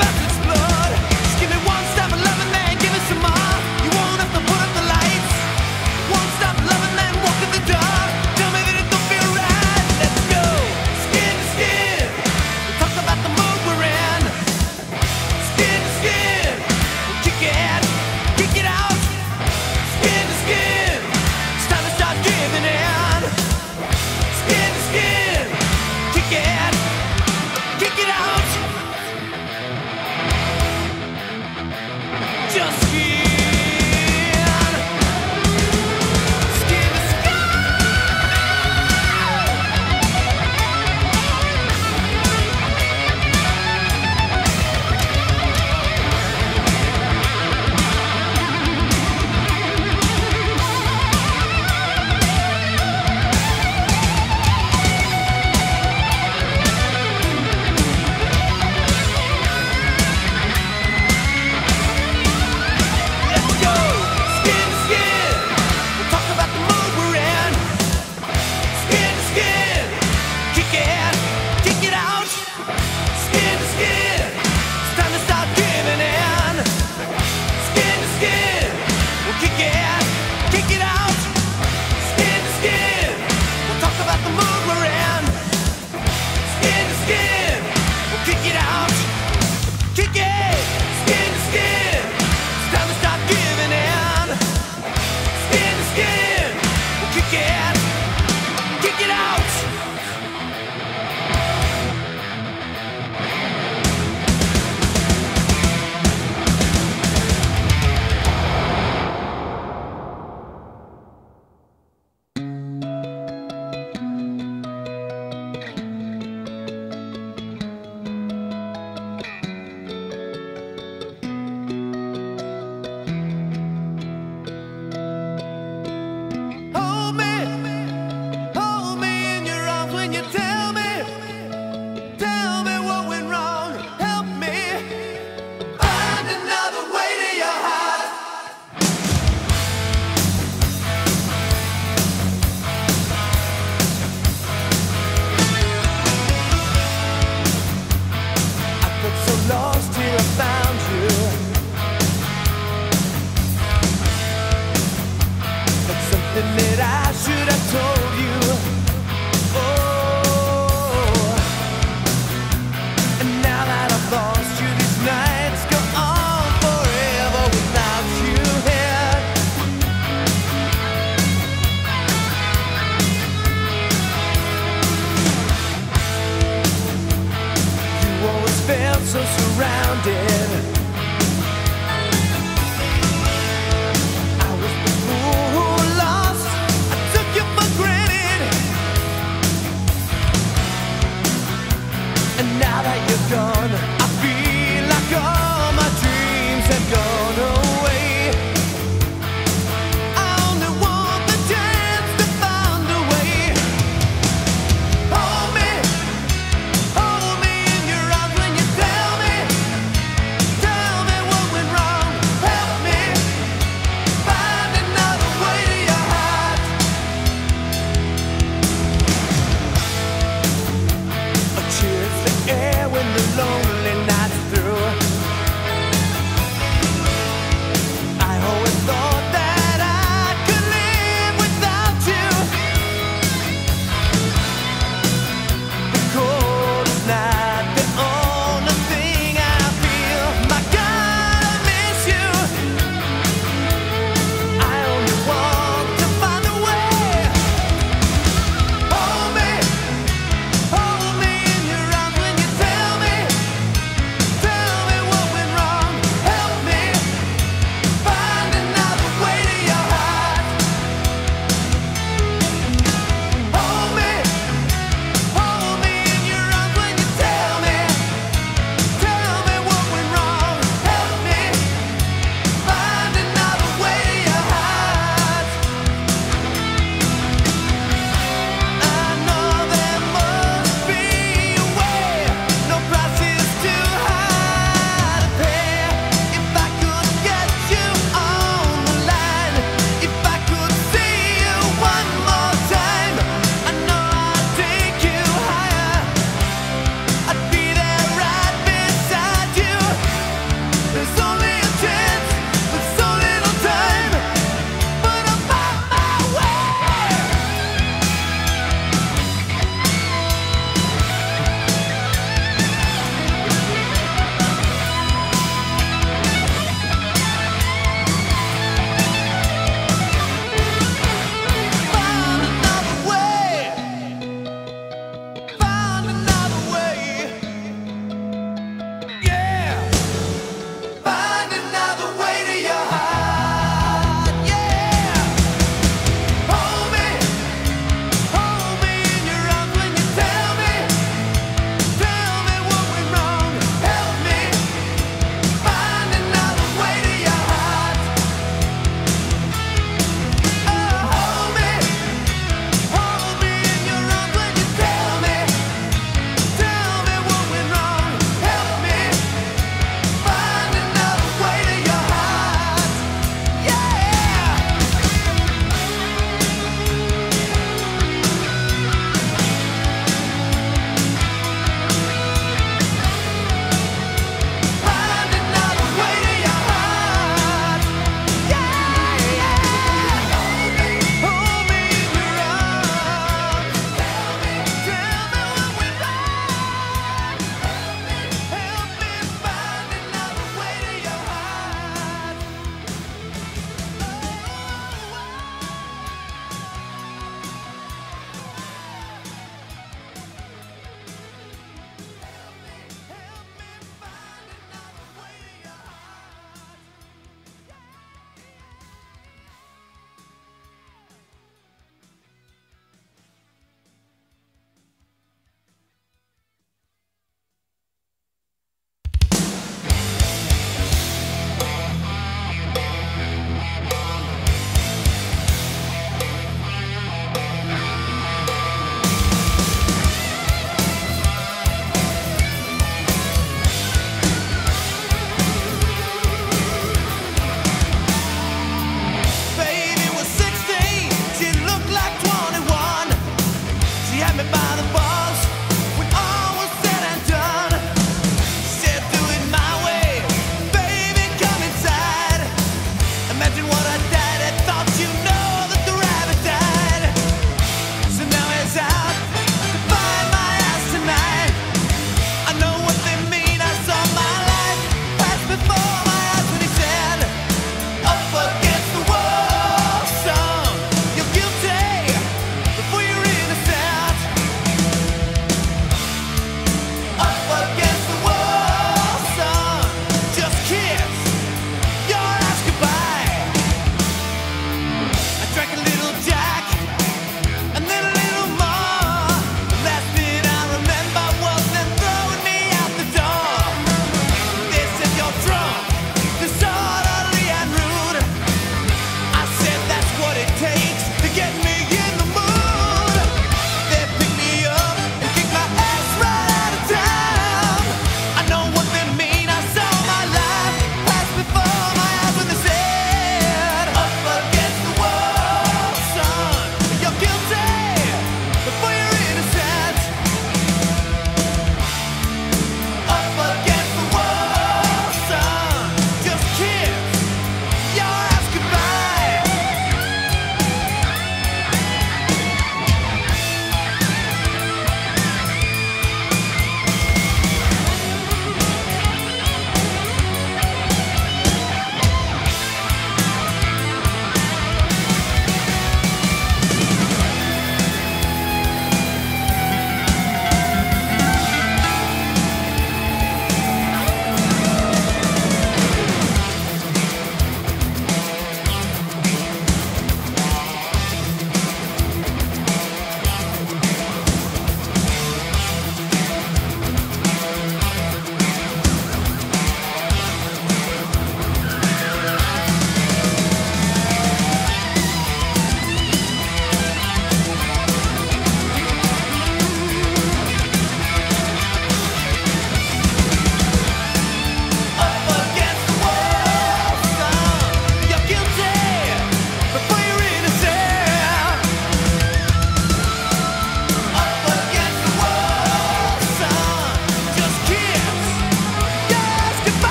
Tell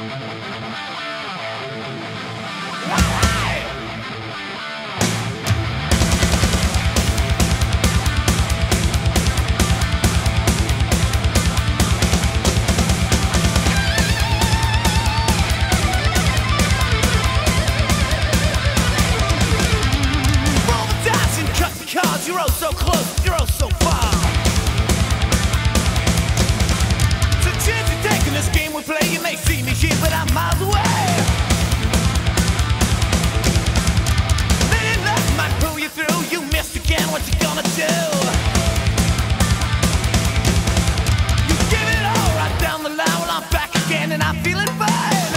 You're oh so close, you're oh so far. So chance you take in this game we play. You may see me here, but I'm miles away. Letting luck might pull you through. You missed again, what you gonna do? You give it all right down the line. Well, I'm back again and I'm feeling fine.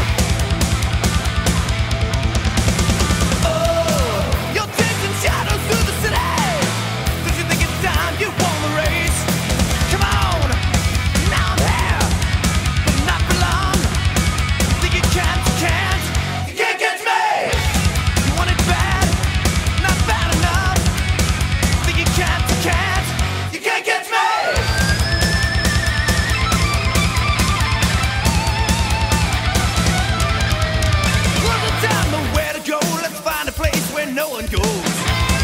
Oh, you're chasing shadows through the city. You won the race. Come on, now I'm here, but not for long. Think you can't catch me. You want it bad, not bad enough. Think you can't catch me. Well, the time, nowhere to go. Let's find a place where no one goes.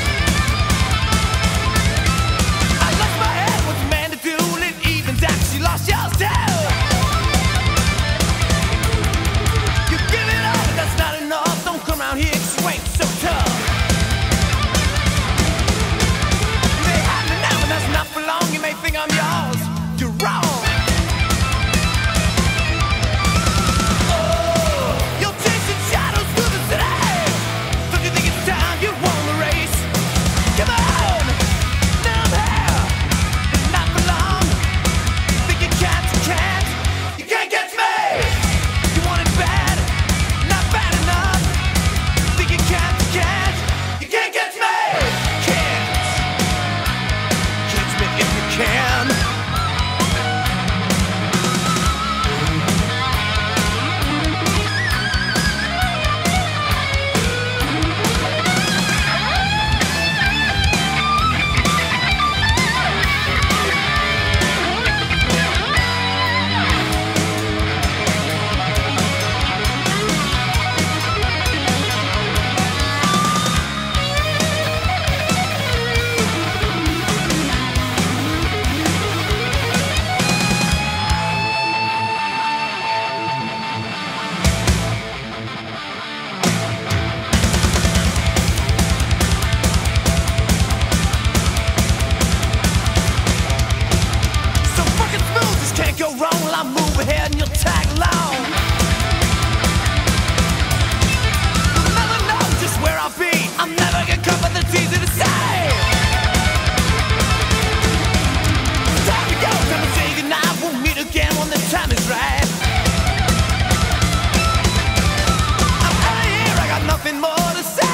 Lost yours too. You give it all, but that's not enough. Don't come around here 'cause you ain't so tough. You may have me now, but that's not for long. You may think I'm yours, you're wrong. Oh, you're chasing shadows through the city. Don't you think it's time you won the race? Come on, now I'm here, but not for long. You can't catch me. You want it bad, not bad enough. Think you can't catch me. Catch me if you can. Go wrong, well, I'll move ahead and you'll tag along. You'll never know just where I'll be. I'm never gonna come, but it's easy to say. Time to go, time to say goodnight. We'll meet again when the time is right. I'm out of here, I got nothing more to say.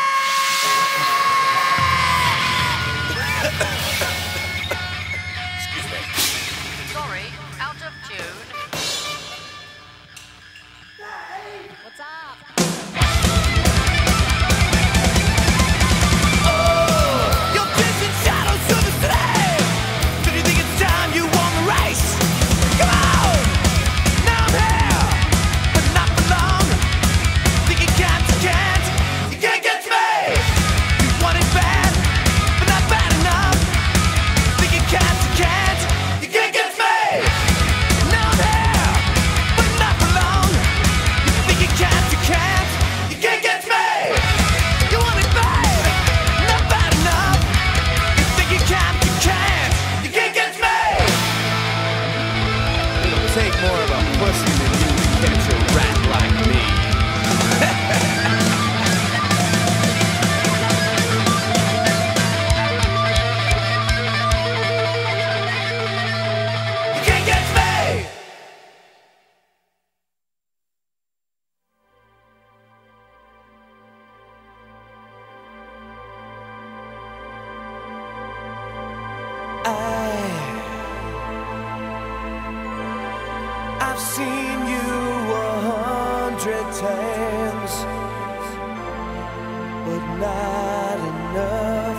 Sorry, out of tune. What's up? Oh, you're chasing shadows through the city. Do you think it's time you won the race? Come on, now I'm here, but not for long. Think you can't catch me. You want it bad, but not bad enough. Think you can't catch me. Now I'm here, but not for long. You think you can't catch me. You want it bad, not bad enough. You think you can't catch me. It'll take more of a pussy than you to catch a rat like me. You can't catch me. I've seen you 100 times, but not enough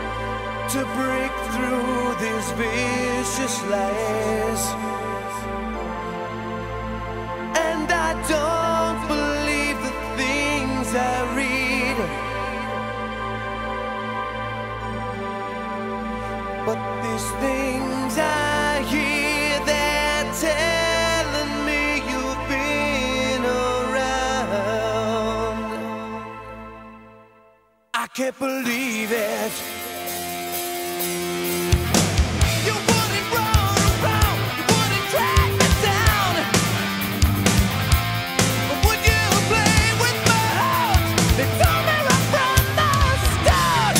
to break through these vicious lies I read, but these things I hear, they're telling me you've been around. I can't believe it. You wouldn't run around, you wouldn't track me down, but would you play with my heart? They told me right from the start.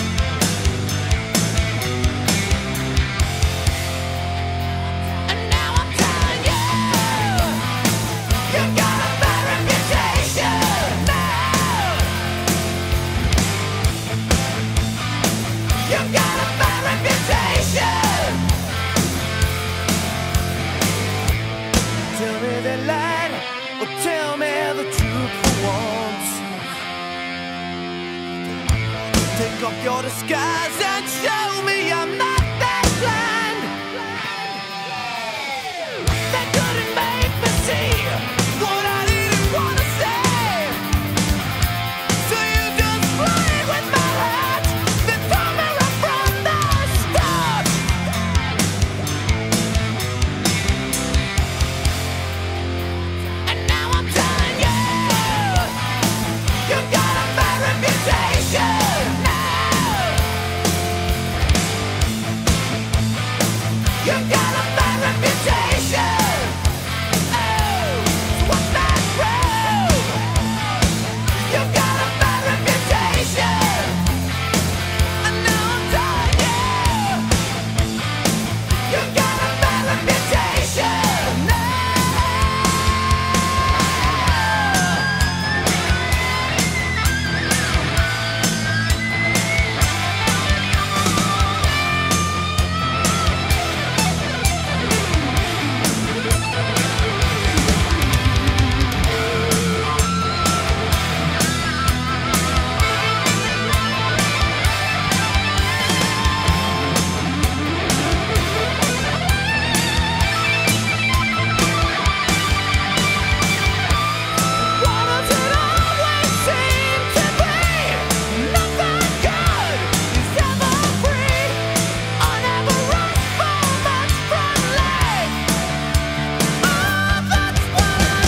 And now I'm telling you, you've got a bad reputation now. You've got a bad reputation. Tell me they lied, or tell me the truth for once. Take off your disguise and show me I'm not that blind. They couldn't make me see what I didn't want to say. So you just played with my heart. They told me right from the start. And now I'm telling you, you've got a bad reputation now. You've got a bad reputation. Oh, so what's that prove? You've got a bad reputation. And now I'm telling you, you've got a bad reputation now. Why does it always seem to be nothing good is ever free? I never rush for much from life. Oh, that's what I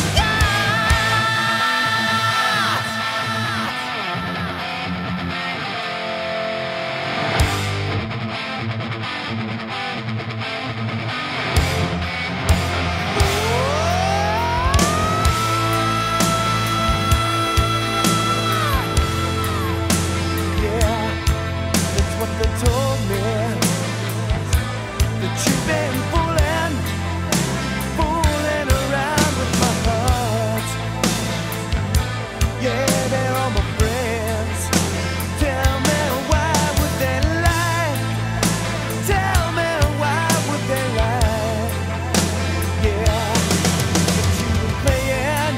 Yeah, that's what they told me. That you've been fooling around with my heart. Yeah, they're all my friends. Tell me why would they lie? Tell me why would they lie? Yeah, that you were playing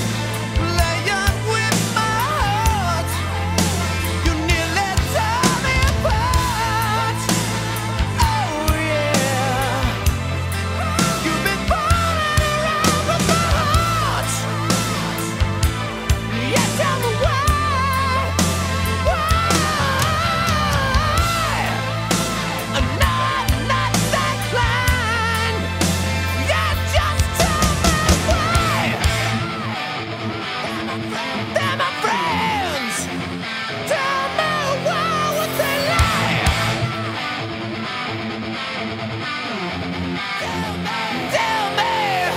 with my heart. You nearly tore me apart. Oh yeah, you've been fooling around with my heart. Yeah, tell me why? I'm not that blind. Yeah, just tell me why. They're my friends. Tell me why would they lie? Tell me.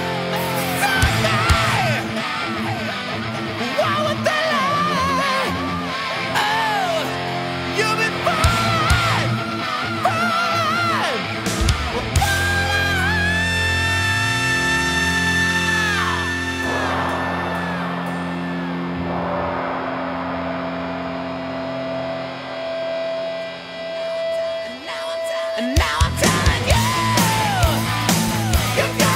Why would they lie? Oh, you've been fine. And now I'm telling you, you've got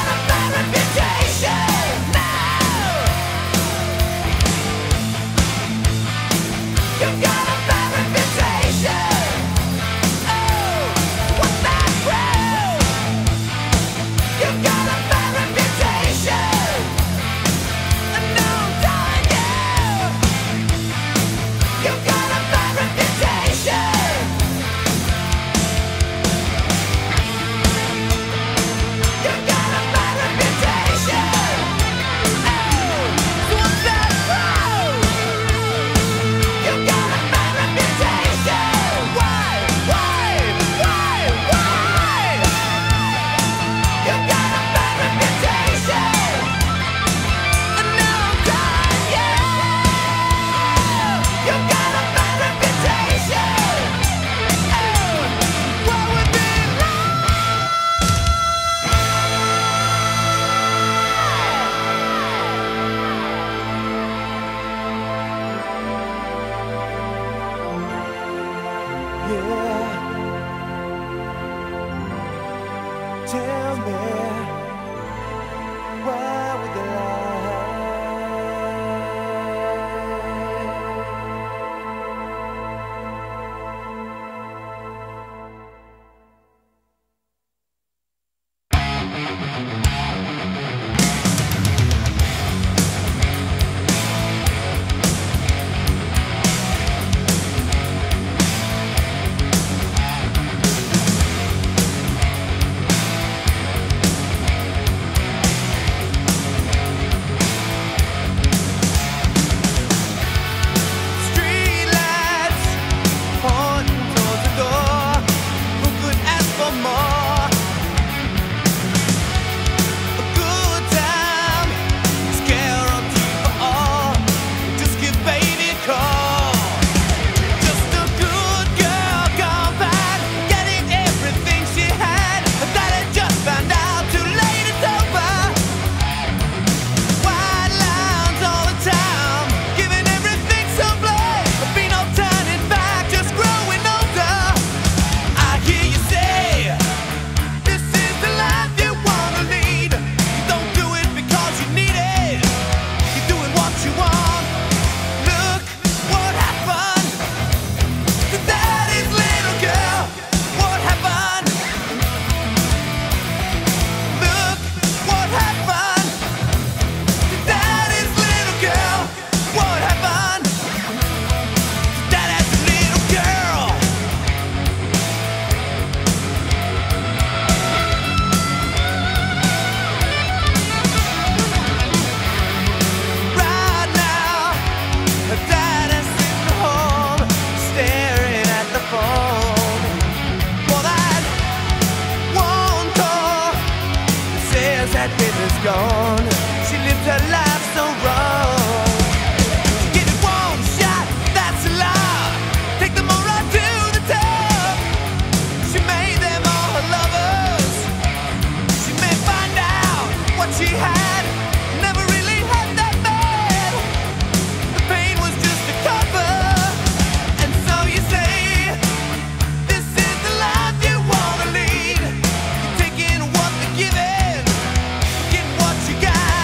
Tell me, why would they lie? That baby's gone. She lived her life so wrong. She get one shot, that's a lie. Take them all right to the top. She made them all her lovers. She may find out what she had never really had that bad. The pain was just a cover. And so you say, this is the life you wanna lead. You're taking what they're giving. What you got?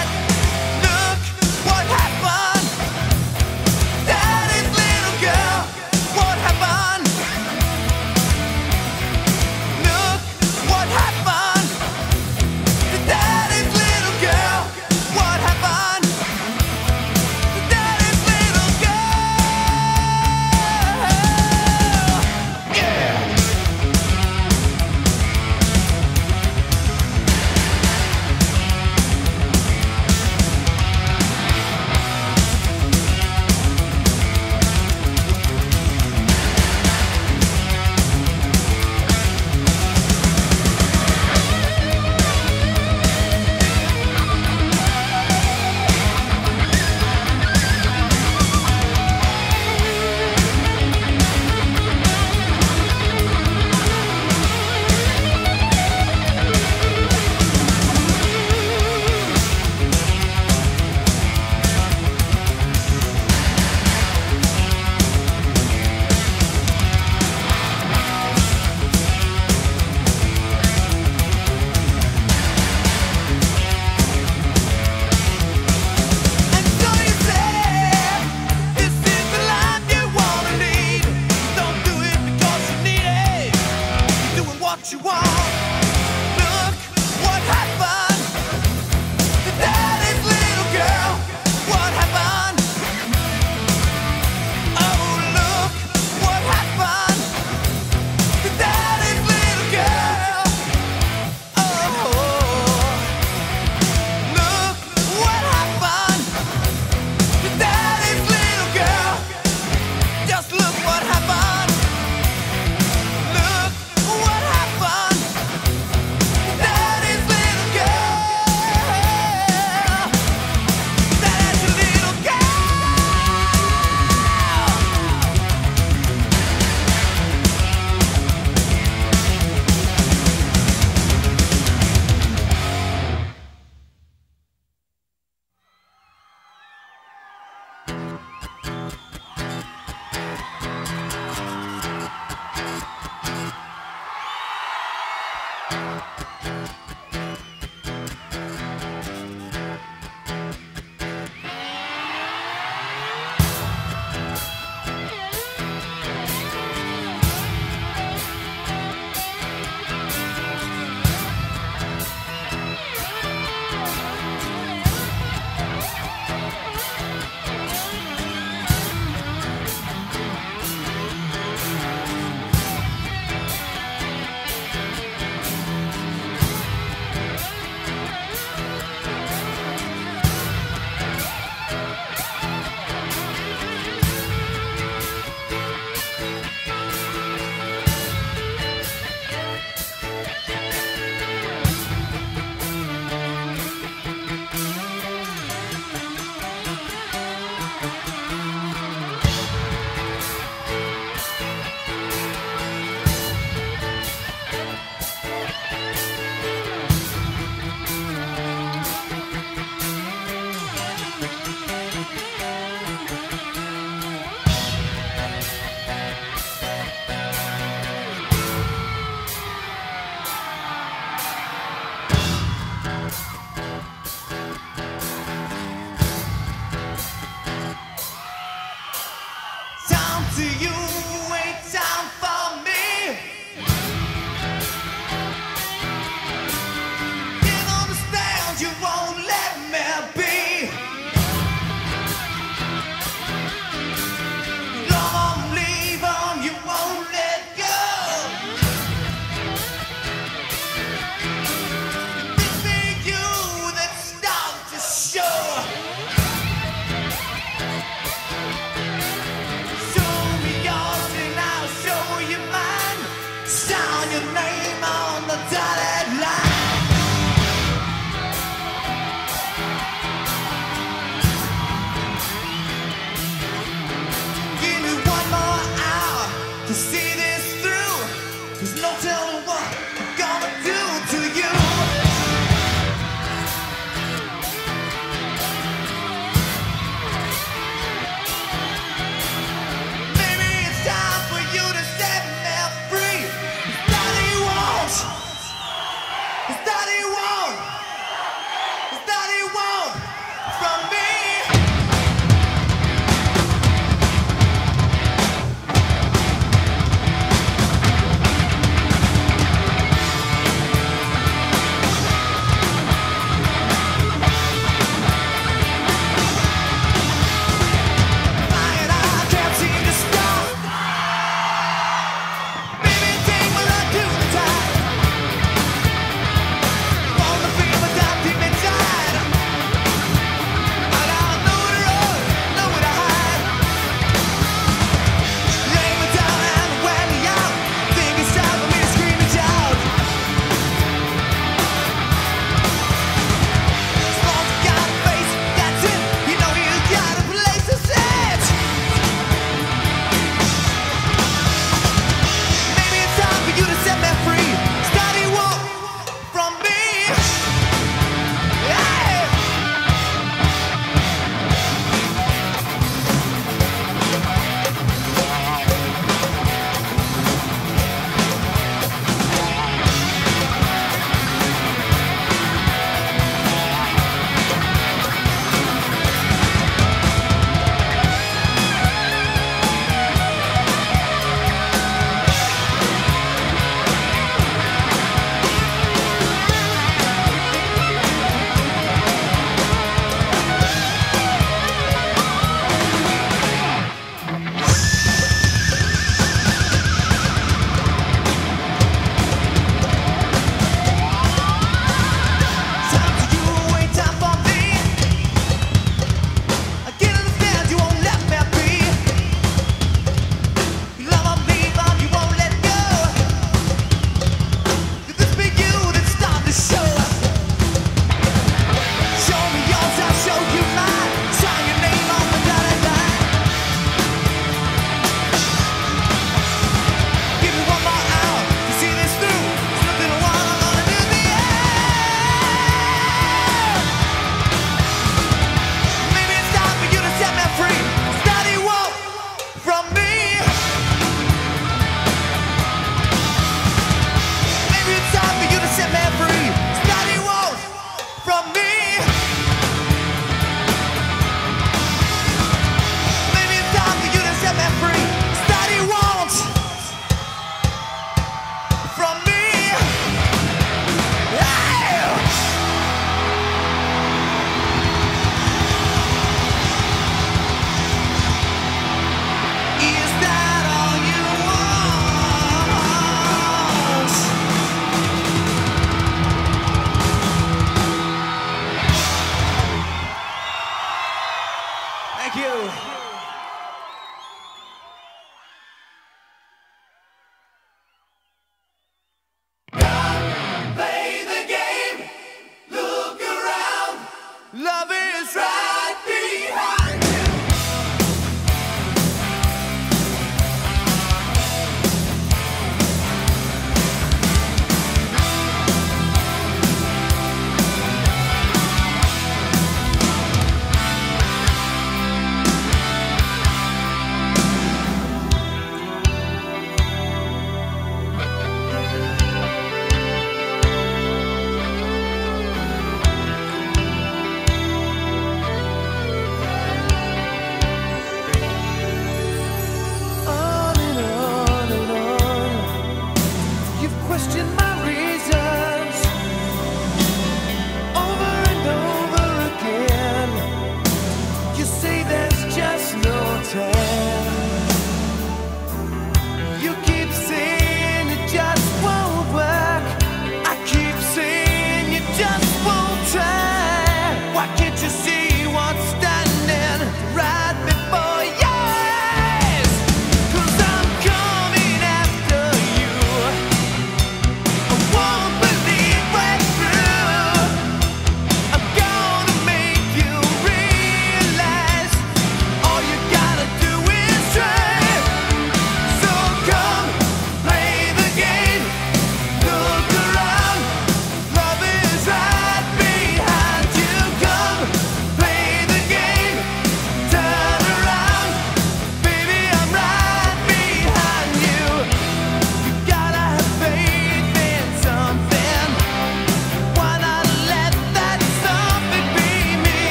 just